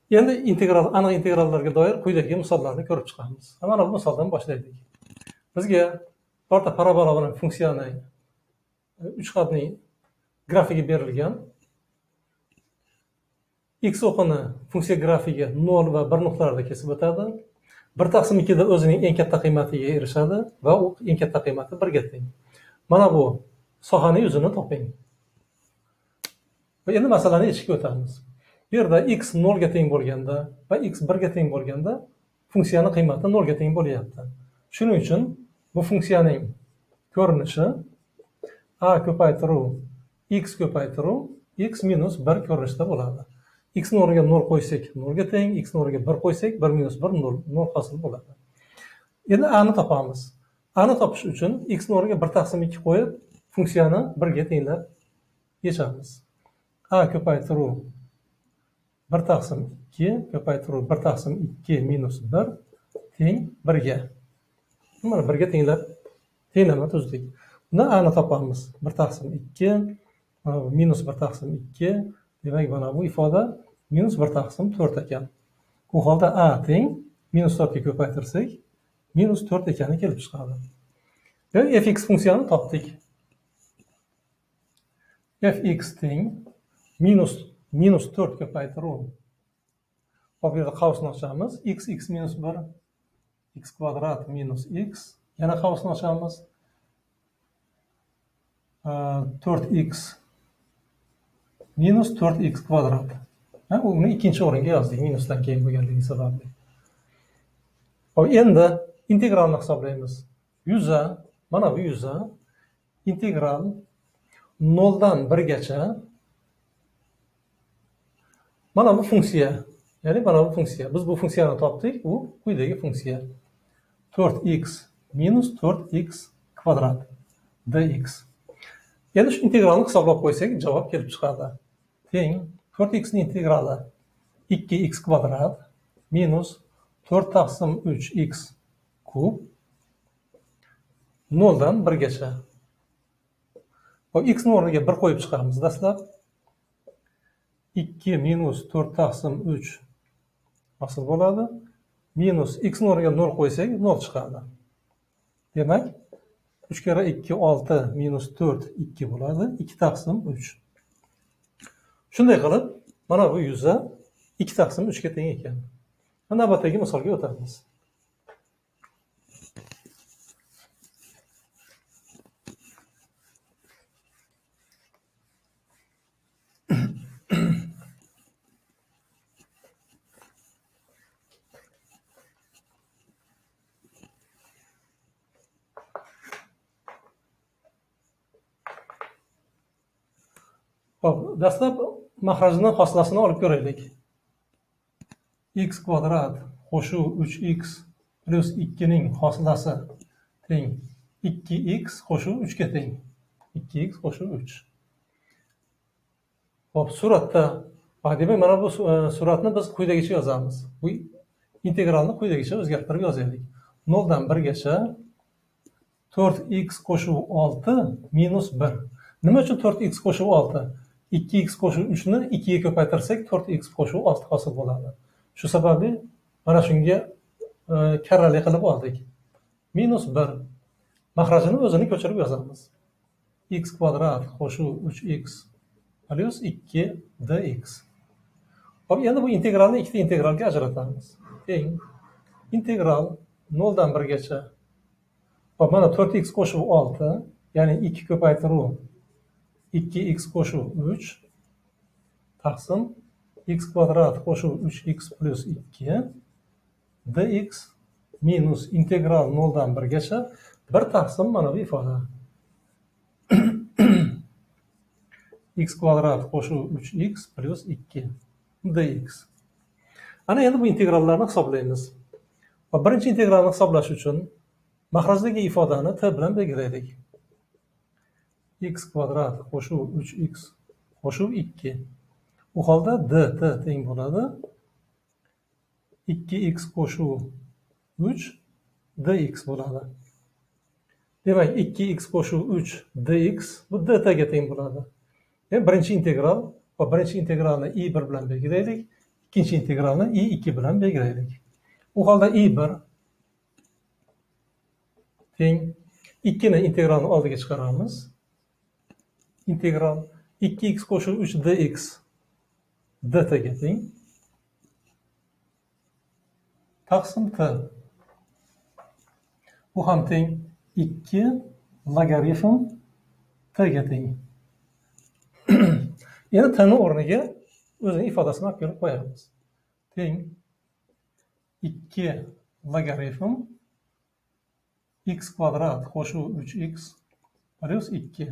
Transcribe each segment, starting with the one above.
Endi aniq integrallarga doir quyidagi misollarni ko'rib chiqamiz. Mana bu misoldan boshlaylik. Bizga birorta parabola bilan funksiyani uch qatli grafigi berilgan. X o'qini funksiya grafigi 0 va 1 nuqtalarda kesib o'tadi. 1/2 da o'zining eng katta qiymatiga erishadi va u eng katta qiymati 1 ga teng. Mana bu sohaning yuzini toping. Va endi masalani yechishga o'tamiz. Bu yerda x 0 ga teng bo'lganda va x 1 ga teng bo'lganda funksiyaning qiymati 0 ga teng bo'lyapti. Shuning uchun bu funksiyaning ko'rinishi a ko'paytiruv x ko'paytiruv x minus 1 ko'rinishda bo'ladi. X o'rniga 0 qo'ysak 0 ga teng, x o'rniga 1 qo'ysak 1 minus 1 0 hosil bo'ladi. Endi a ni topamiz. A ni topish uchun x o'rniga 1/2 qo'yib funksiyani 1 ga tenglab yechamiz. A ko'paytiruv 1/2 ko'paytiruv 1/2 minus 1 teng 1 ga. Mana 1 ga tenglama tuzdik. Bundan a ni topamiz. 1/2 minus 1/2 demak mana bu ifoda minus 1/4 ekan. Bu holda a teng minus 4 ga ko'paytirsak minus 4 ekani kelib chiqadi. Fx funksiyani topdik. Fx teng minus 4 ko'paytiruv. Bu yerda qavsni ochamiz. X minus 1 x kvadrat minus x. Yana qavsni ochamiz. 4x minus 4x kvadrat. Uni ikkinchi o'ringa yozdik minusdan keyin bo'lganligi sababli. Hop, endi integralni hisoblaymiz. Yuza, mana bu yuza integral 0 dan 1 gacha. Mana bu funksiya, ya'ni mana bu funksiya. Biz bu funksiyani topdik, u quyidagi funksiya. 4x minus 4x kvadrat dx. Endi shu integralni hisoblab qo'ysak, javob kelib chiqadi. Teng 4x ning integrali 2x kvadrat minus 4/3x kub 0 dan 1 gacha. X ning o'rniga 1 qo'yib chiqamiz dastlab. 2 minus 4/3 hosil bo'ladi. Minus x ning o'rniga 0 qo'ysak 0 chiqadi. Demak 3 kere 2 6 minus 4 2 bo'ladi. 2/3. Shunday qilib, mana bu yuza 2/3 ga teng ekan. Navbatdagi misolga o'tamiz. Hop, dastlab mahrajning hosilasini olib ko'raylik. X kvadrat qo'shuv 3x plus 2 ning hosilasi teng 2x qo'shuv 3 ga teng. 2x qo'shuv 3. Hop, suratda, demak mana bu suratni biz quyidagicha yozamiz. Bu integralni quyidagicha o'zgartirib yozaylik. 0 dan 1 gacha 4x qo'shuv 6 minus 1. Nima uchun 4x qo'shuv 6? 2x qo'shuv 3 ni 2 ga ko'paytirsak 4x qo'shuv 6 hosil bo'ladi. Shu sababli mana shunga karrali qilib oldik. Minus 1. Mahrajini o'zini ko'chirib yozamiz. X kvadrat qo'shuv 3x plus 2 dx. Hop, endi bu integralni ikkita integralga ajratamiz. Teng integral 0 dan 1 gacha. Hop, mana 4x qo'shuv 6, ya'ni 2 ko'paytiruv 2x qo'shuv 3 taqsim x kvadrat qo'shuv 3x plus 2 dx minus integral 0 dan 1 gacha 1 taqsim mana bu ifoda. X kvadrat qo'shuv 3x plus 2 dx. Ana endi bu integrallarni hisoblaymiz. Va birinchi integralni hisoblash uchun mahrajdagi ifodani t bilan belgilaylik. X kvadrat qo'shuv 3x qo'shuv 2. U holda dt teng bo'ladi 2x qo'shuv 3 dx bo'ladi. Demak 2x qo'shuv 3 dx bu dt ga teng bo'ladi. Birinchi integral va birinchi integralni i1 bilan belgilaylik. ikkinchi integralni i2 bilan belgilaylik. U holda i1 teng 2 ni integralni oldiga chiqaramiz. Integral 2x qo'shib 3 dx dt ga teng. Taqsim t. Bu ham teng 2 logaritm t ga teng. Endi t ni o'rniga o'zining ifodasini olib kelib qo'yamiz. Teng 2 logaritm x kvadrat qo'shuv 3x plus 2.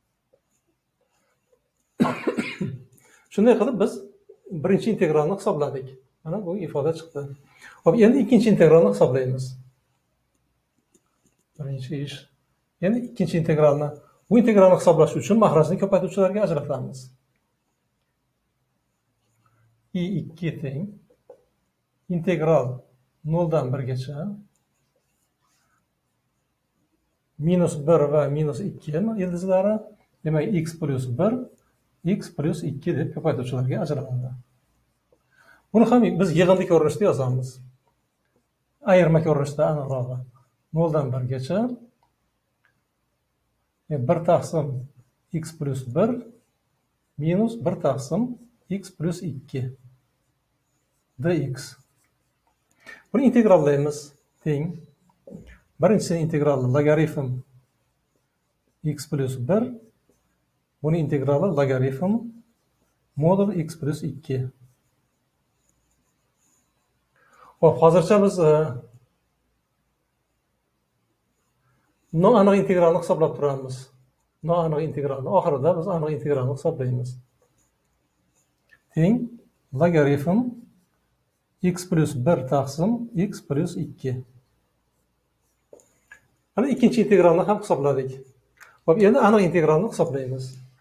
Shunday qilib biz birinchi integralni hisobladik. Mana bu ifoda chiqdi. Xo'p, endi ikkinchi integralni hisoblaymiz. Birinchi ish. Endi ikkinchi integralni, bu integralni hisoblash uchun mahrajni ko'paytuvchilarga ajratamiz. i2 teng integral 0 dan 1 gacha minus 1 va minus 2 ildizlari, demak x plus 1, x plus 2 deb ko'paytuvchilarga ajraladi. Buni ham biz yig'inli ko'rinishda yozamiz. Ayirma ko'rinishda aniqrog'i 0 dan 1 gacha 1 taqsim x plus 1 minus 1 taqsim x plus 2 dx. Buni integrallaymiz. Teng birinchisi integrali logaritm x plus 1, buni integrali logaritm modul x plus 2. Xo'p, hozircha biz noaniq integralni hisoblab turamiz. Noaniq integralni oxirida biz aniq integralni hisoblaymiz. Teng logaritm x plus 1 taqsim x plus 2. Mana ikkinchi integralni ham hisobladik. Xo'p, endi aniq integralni hisoblaymiz.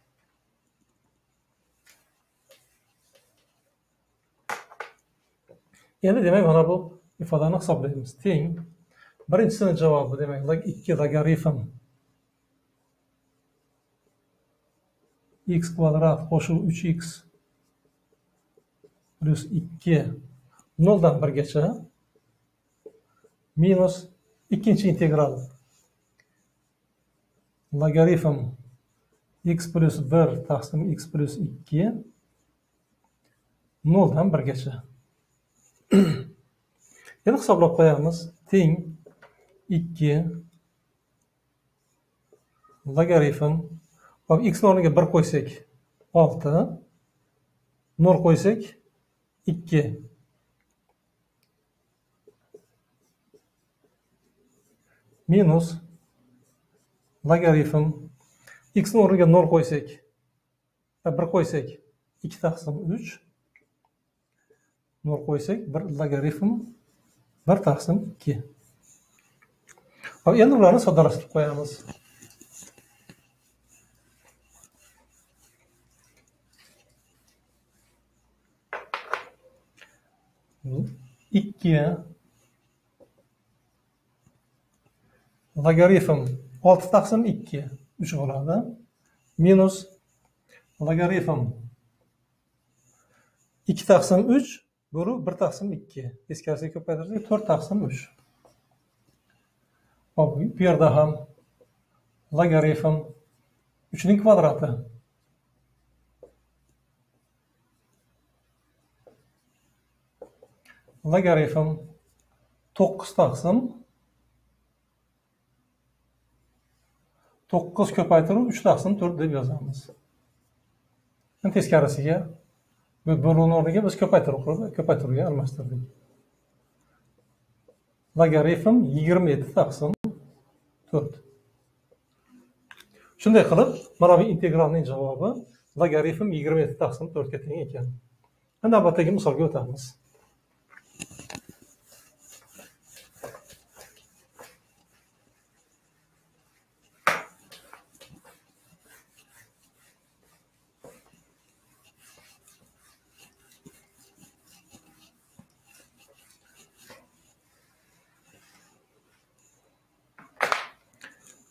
Endi demak mana bu ifodani hisoblaymiz. Teng birinchisining javobi demak 2 logaritm x kvadrat qo'shuv 3x plus 2 0 dan 1 gacha minus ikkinchi integral logaritm x plus 1 taqsim x plus 2 0 dan 1 gacha. Endi hisoblab qo'yamiz. Teng 2 logaritm, hop, x o'rniga 1 qo'ysak 6, 0 qo'ysak 2 minus logaritm x o'rniga 0 qo'ysak 1 qo'ysak 2 taqsim 3, 0 qo'ysak 1 logaritm 1 taqsim 2. Hop, endi ularni soddalashtirib qo'yamiz. Ikki logaritm 6 taqsim 2 3 bo'ladi. Minus logaritm 2 taqsim 3 bu 1 taqsim 2. Teskarisiga ko'paytirsak 4 taqsim 3. Hop, bu yerda ham logaritm 3 ning kvadrati. Logaritm 9 taqsim 9 ko'paytiruv 3 taqsim 4 deb yozamiz. Teskarisiga bu bo'luvni o'rniga biz ko'paytiruvga almashtirdik. Logaritm 27 taqsim 4. Shunday qilib, mana bu integralning javobi logaritm 27 taqsim 4 ga teng ekan. Endi navbatdagi misolga o'tamiz.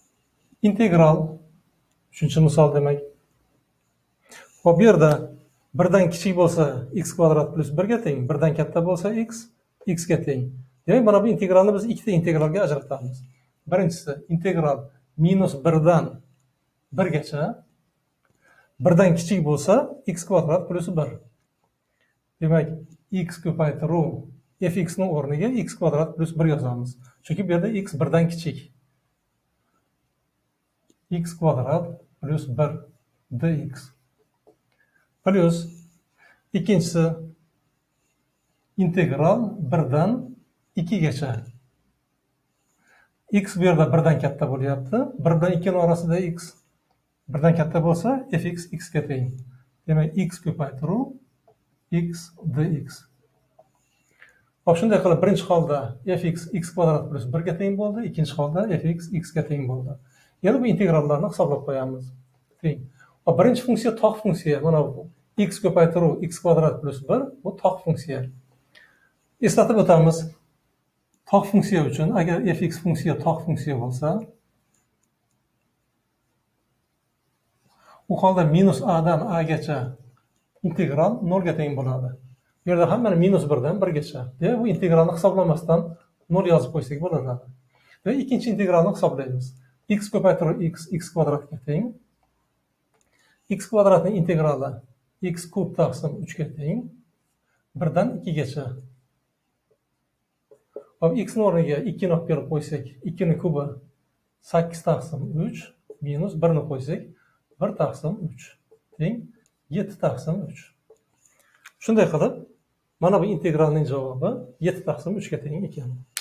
Integral 3-misol demak. Hop, bu yerda birdan kichik bo'lsa x kvadrat plus 1 ga teng, birdan katta bo'lsa x ga teng. Demak, mana bu integralni biz ikkita integralga ajratamiz. Birinchisi integral -1 dan 1 gacha, birdan kichik bo'lsa x kvadrat plus 1. Demak, x ko'paytiruv fx ning o'rniga x kvadrat plus 1 yozamiz. Chunki bu yerda x birdan kichik. X kvadrat plus 1 dx. Plus ikkinchisi integral 1 dan 2 gacha. X bu yerda 1 dan katta bo'lyapti. 1 bilan 2 ning orasida x 1 dan katta bo'lsa, fx x ga teng. Demak, x ko'paytiruv x dx. Hop, shunday qilib birinchi holda fx x kvadrat plus 1 ga teng bo'ldi, ikkinchi holda fx x ga teng bo'ldi. Yana bu integrallarni hisoblab qo'yamiz. Teng. Hop, birinchi funksiya tog' funksiya. Mana bu x ko'paytiruv x kvadrat plus 1 bu tog' funksiya. Eslatib o'tamiz. Tog' funksiya uchun agar fx funksiya tog' funksiya bo'lsa, u holda -a dan a gacha integral 0 ga teng bo'ladi. Bu yerda ham mana -1 dan 1 gacha. Demak, bu integralni hisoblamasdan 0 yozib qo'ysak bo'laveradi. Demak, ikkinchi integralni hisoblaymiz. X ko'paytiruv x kvadratga teng. X kvadratning integrali x kub taqsim 3 ga teng. 1 dan 2 gacha. Hop, x ning o'rniga 2 ni olib kelib qo'ysak, 2 ning kubi 8 taqsim 3 minus 1 ni qo'ysak, 1 taqsim 3 teng 7 taqsim 3. Shunday qilib, mana bu integralning javobi 7 taqsim 3 ga teng ekan.